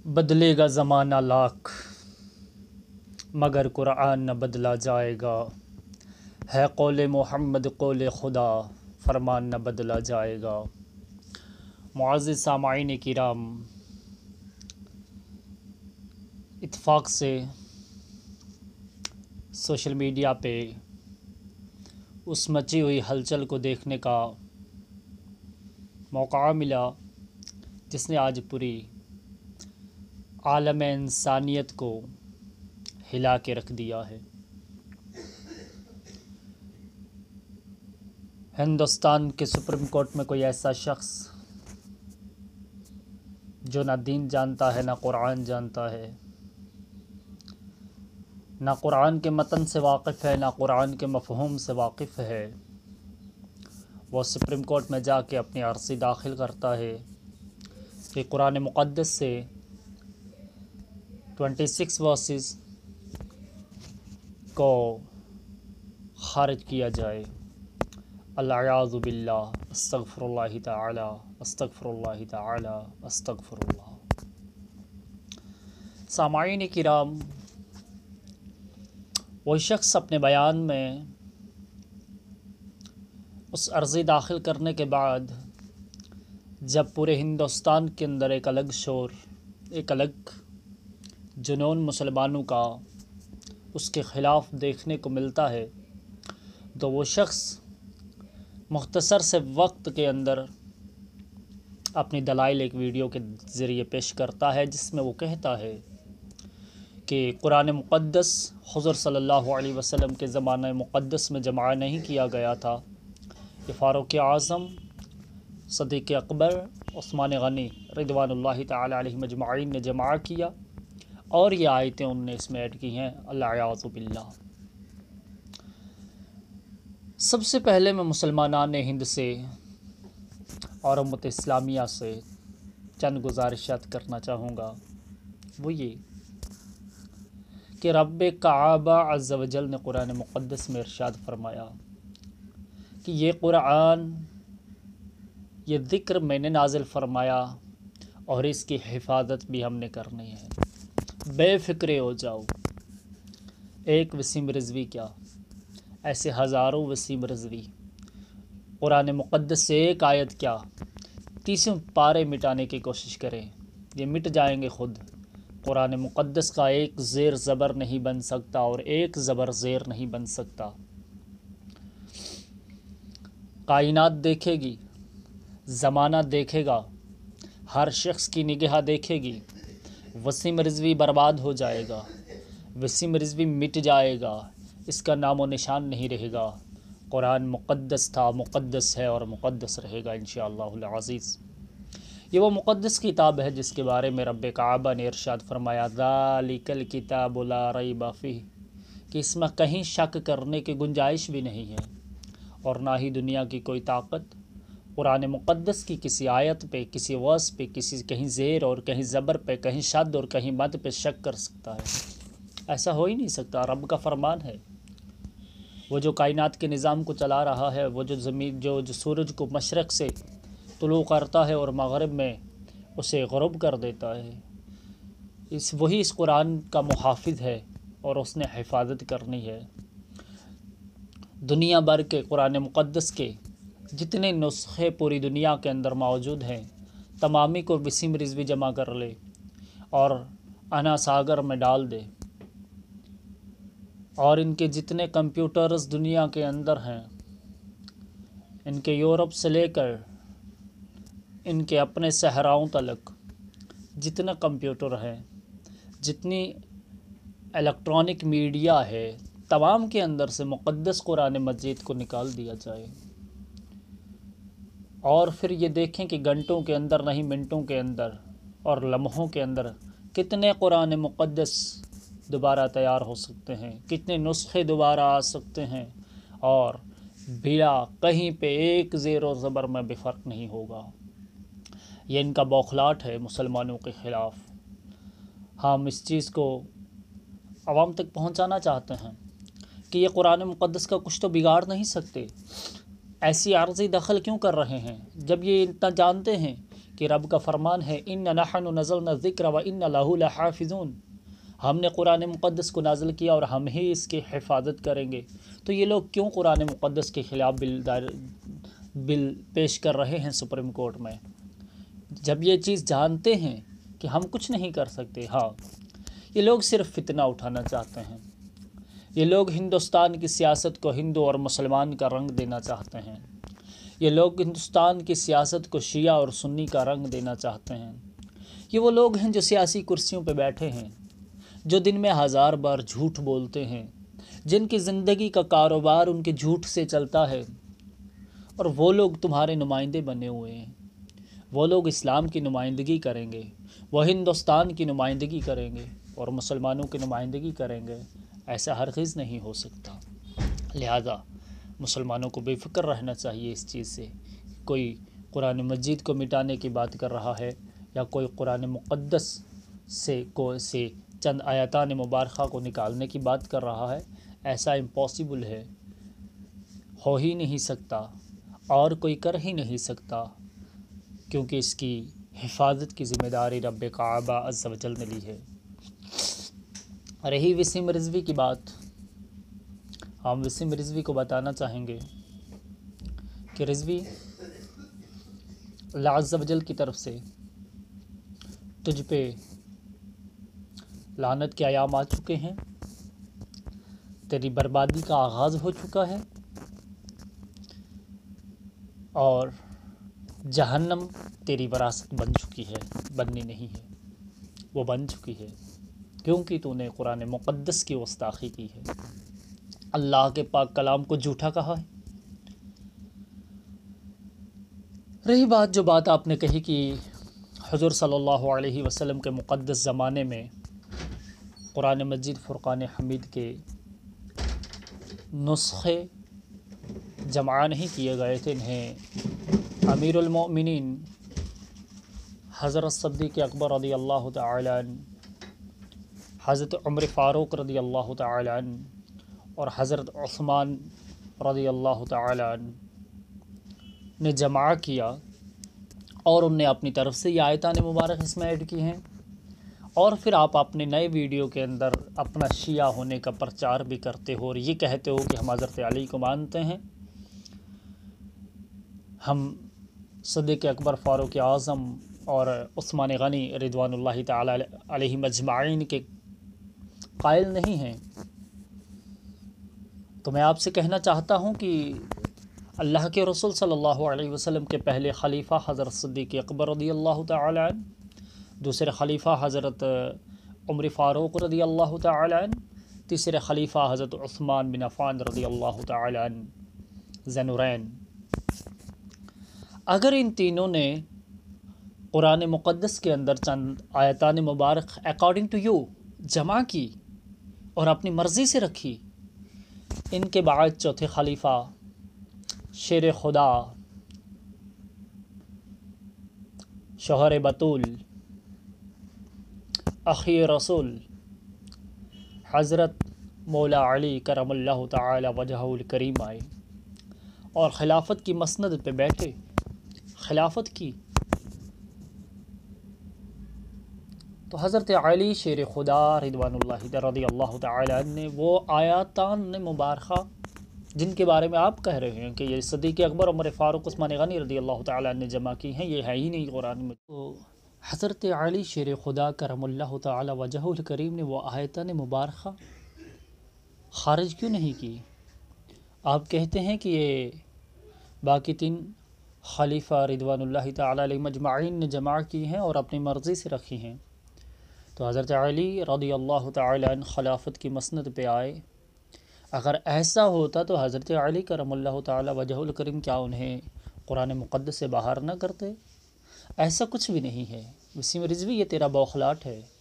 بدلے گا زمانہ لاکھ مگر قرآن نہ بدلا جائے گا، ہے قول محمد قول خدا فرمان نہ بدلا جائے گا۔ معزز سامعین کرام، اتفاق سے سوشل میڈیا پہ اس مچی ہوئی ہلچل کو دیکھنے کا موقع ملا جس نے آج پوری عالم انسانیت کو ہلا کے رکھ دیا ہے۔ ہندوستان کے سپریم کورٹ میں کوئی ایسا شخص جو نہ دین جانتا ہے نہ قرآن جانتا ہے، نہ قرآن کے متن سے واقف ہے نہ قرآن کے مفہوم سے واقف ہے، وہ سپریم کورٹ میں جا کے اپنی عرضی داخل کرتا ہے کہ قرآن مقدس سے 26 ورسز کو خارج کیا جائے۔ العیاذ باللہ، استغفر اللہ تعالی، استغفر اللہ تعالی، استغفر اللہ۔ سامعین کرام، وہ شخص اپنے بیان میں اس عرضی داخل کرنے کے بعد جب پورے ہندوستان کے اندر ایک الگ شور، ایک الگ جنون مسلمانوں کا اس کے خلاف دیکھنے کو ملتا ہے، تو وہ شخص مختصر سے وقت کے اندر اپنی دلائل ایک ویڈیو کے ذریعے پیش کرتا ہے، جس میں وہ کہتا ہے کہ قرآن مقدس حضور صلی اللہ علیہ وسلم کے زمانہ مقدس میں جمع نہیں کیا گیا تھا، یہ فاروق اعظم، صدیق اکبر، عثمان غنی رضوان اللہ تعالی علیہ مجمعین نے جمع کیا، اور یہ آیتیں انہوں نے اس میں ایڈ کی ہیں۔ العیاذ باللہ۔ سب سے پہلے میں مسلمانان ہند سے اور امت اسلامیہ سے چند گزارشات کرنا چاہوں گا، وہ یہ کہ رب کعبہ عز و جل نے قرآن مقدس میں ارشاد فرمایا کہ یہ قرآن، یہ ذکر میں نے نازل فرمایا اور اس کی حفاظت بھی ہم نے کرنی ہے، بے فکرے ہو جاؤ۔ ایک وسیم رضوی کیا، ایسے ہزاروں وسیم رضوی قرآن مقدس سے ایک آیت کیا 30 پارے مٹانے کی کوشش کریں، یہ مٹ جائیں گے خود۔ قرآن مقدس کا ایک زیر زبر نہیں بن سکتا اور ایک زبر زیر نہیں بن سکتا۔ کائنات دیکھے گی، زمانہ دیکھے گا، ہر شخص کی نگاہ دیکھے گی، وسیم رضوی برباد ہو جائے گا، وسیم رضوی مٹ جائے گا، اس کا نام و نشان نہیں رہے گا۔ قرآن مقدس تھا، مقدس ہے اور مقدس رہے گا انشاءاللہ العزیز۔ یہ وہ مقدس کتاب ہے جس کے بارے میں رب کعبہ نے ارشاد فرمایا ذالک الکتاب لا ریب فیہ، کہ اس میں کہیں شک کرنے کی گنجائش بھی نہیں ہے، اور نہ ہی دنیا کی کوئی طاقت قرآن مقدس کی کسی آیت پہ، کسی وصف پہ، کسی کہیں زیر اور کہیں زبر پہ، کہیں شد اور کہیں مد پہ شک کر سکتا ہے۔ ایسا ہو ہی نہیں سکتا، رب کا فرمان ہے۔ وہ جو کائنات کے نظام کو چلا رہا ہے، وہ جو زمین جو سورج کو مشرق سے طلوع کرتا ہے اور مغرب میں اسے غروب کر دیتا ہے، وہی اس قرآن کا محافظ ہے اور اس نے حفاظت کرنی ہے۔ دنیا بھر کے قرآن مقدس کے جتنے نسخے پوری دنیا کے اندر موجود ہیں، تمامی کو وسیم رضوی جمع کر لے اور انا ساگر میں ڈال دے، اور ان کے جتنے کمپیوٹرز دنیا کے اندر ہیں، ان کے یورپ سے لے کر ان کے اپنے صحراؤں تلک جتنے کمپیوٹر ہیں، جتنی الیکٹرانک میڈیا ہے، تمام کے اندر سے مقدس قرآن مجید کو نکال دیا جائے، اور پھر یہ دیکھیں کہ گھنٹوں کے اندر نہیں، منٹوں کے اندر اور لمحوں کے اندر کتنے قرآن مقدس دوبارہ تیار ہو سکتے ہیں، کتنے نسخے دوبارہ آ سکتے ہیں، اور بلا کہیں پہ ایک زیر و زبر میں بھی فرق نہیں ہوگا۔ یہ ان کا بوکھلاٹ ہے مسلمانوں کے خلاف۔ ہم اس چیز کو عوام تک پہنچانا چاہتے ہیں کہ یہ قرآن مقدس کا کچھ تو بگاڑ نہیں سکتے، ایسی عارضی دخل کیوں کر رہے ہیں جب یہ اتنا جانتے ہیں کہ رب کا فرمان ہے اِنَّا نَحْنُ نَزَّلْنَا الذِّكْرَ وَإِنَّا لَهُ لَحَافِظُونَ، ہم نے قرآن مقدس کو نازل کیا اور ہم ہی اس کی حفاظت کریں گے۔ تو یہ لوگ کیوں قرآن مقدس کے خلاف بل پیش کر رہے ہیں سپریم کورٹ میں، جب یہ چیز جانتے ہیں کہ ہم کچھ نہیں کر سکتے؟ ہاں، یہ لوگ صرف فتنہ اٹھانا چاہتے ہیں، یہ لوگ ہندوستان کی سیاست کو ہندو اور مسلمان کا رنگ دینا چاہتے ہیں، یہ لوگ ہندوستان کی سیاست کو شیعہ اور سنی کا رنگ دینا چاہتے ہیں۔ یہ وہ لوگ ہیں جو سیاسی کرسیوں پہ بیٹھے ہیں، جو دن میں 1000 بار جھوٹ بولتے ہیں، جن کی زندگی کا کاروبار ان کے جھوٹ سے چلتا ہے، اور وہ لوگ تمہارے نمائندے بنے ہوئے ہیں۔ وہ لوگ اسلام کی نمائندگی کریں گے، وہ ہندوستان کی نمائندگی کریں گے اور مسلمانوں کی نمائندگی کریں گے۔ ایسا ہرگز نہیں ہو سکتا۔ لہذا مسلمانوں کو بے فکر رہنا چاہیے اس چیز سے، کوئی قرآن مجید کو مٹانے کی بات کر رہا ہے یا کوئی قرآن مقدس سے چند آیاتان مبارکہ کو نکالنے کی بات کر رہا ہے، ایسا امپاسبل ہے، ہو ہی نہیں سکتا اور کوئی کر ہی نہیں سکتا، کیونکہ اس کی حفاظت کی ذمہ داری رب کعبہ عز و جل نے لی ہے۔ رہی وسیم رضوی کی بات، ہم وسیم رضوی کو بتانا چاہیں گے کہ رضوی، اللہ عز و جل کی طرف سے تجھ پہ لعنت کے ایام آ چکے ہیں، تیری بربادی کا آغاز ہو چکا ہے، اور جہنم تیری وراثت بن چکی ہے، بننی نہیں ہے، وہ بن چکی ہے، کیونکہ تو نے قرآن مقدس کی گستاخی کی ہے، اللہ کے پاک کلام کو جھوٹا کہا ہے۔ رہی بات جو بات آپ نے کہی کہ حضور صلی اللہ علیہ وسلم کے مقدس زمانے میں قرآن مجید فرقان حمید کے نسخے جمع نہیں کیے گئے تھے، انہیں امیر المؤمنین حضرت صدیق اکبر رضی اللہ تعالی عنہ، حضرت عمر فاروق رضی اللہ تعالی عنہ اور حضرت عثمان رضی اللہ تعالی عنہ نے جمع کیا، اور ان نے اپنی طرف سے یہ آیتان مبارک اس میں ایڈ کی ہیں، اور پھر آپ اپنے نئے ویڈیو کے اندر اپنا شیعہ ہونے کا پرچار بھی کرتے ہو اور یہ کہتے ہو کہ ہم حضرت علی کو مانتے ہیں، ہم صدیق اکبر، فاروق اعظم اور عثمان غنی رضوان اللہ تعالی علیہم اجمعین کے قائل نہیں ہیں۔ تو میں آپ سے کہنا چاہتا ہوں کہ اللہ کے رسول صلی اللہ علیہ وسلم کے پہلے خلیفہ حضرت صدیق اکبر رضی اللہ تعالی عنہ، دوسرے خلیفہ حضرت عمر فاروق رضی اللہ تعالی عنہ، تیسرے خلیفہ حضرت عثمان بن عفان رضی اللہ تعالی عنہ ذنورین، اگر ان تینوں نے قرآن مقدس کے اندر چند آیتان مبارک اکارڈنگ ٹو یو جمع کی اور اپنی مرضی سے رکھی، ان کے بعد چوتھے خلیفہ شیر خدا، شوہر بطول، اخی رسول حضرت مولا علی کرم اللہ تعالی وجہہ الکریم آئے اور خلافت کی مسند پہ بیٹھے، خلافت کی، تو حضرت علی شیر خدا رضوان اللہ رضی اللہ تعالی عنہ نے وہ آیاتان مبارکہ جن کے بارے میں آپ کہہ رہے ہیں کہ یہ صدیق اکبر، عمر فاروق، عثمان غنی رضی اللہ تعالی عنہ نے جمع کی ہیں، یہ ہے ہی نہیں قرآن میں، تو حضرت علی شیر خدا کرم اللہ تعالی وجہہ الکریم نے وہ آیتان مبارکہ خارج کیوں نہیں کی؟ آپ کہتے ہیں کہ یہ باقی تین خلیفہ رضوان اللہ تعالی علیہ مجمعین نے جمع کی ہیں اور اپنی مرضی سے رکھی ہیں، تو حضرت علی رضی اللہ تعالی عنہ خلافت کی مسند پہ آئے۔ اگر ایسا ہوتا تو حضرت علی کرم اللہ تعالی وجہہ الکریم کیا انہیں قرآن مقدس سے باہر نہ کرتے؟ ایسا کچھ بھی نہیں ہے۔ وسیم رضوی، یہ تیرا بوخلاٹ ہے۔